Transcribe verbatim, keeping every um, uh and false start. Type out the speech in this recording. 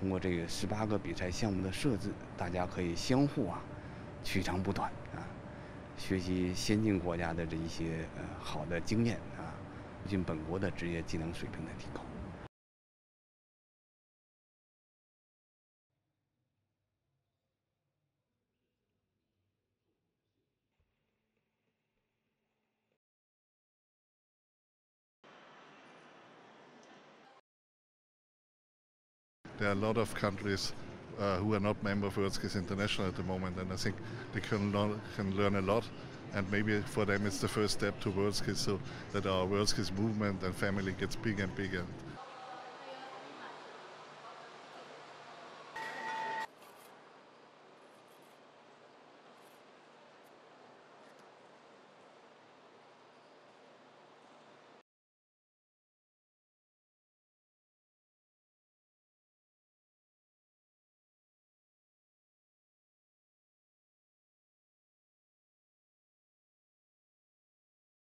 通过这个十八个比赛项目的设置，大家可以相互啊取长补短啊，学习先进国家的这一些呃好的经验啊，促进本国的职业技能水平的提高。 There are a lot of countries uh, who are not member of WorldSkills International at the moment, and I think they can learn, can learn a lot. And maybe for them it's the first step to WorldSkills, so that our WorldSkills movement and family gets bigger and bigger.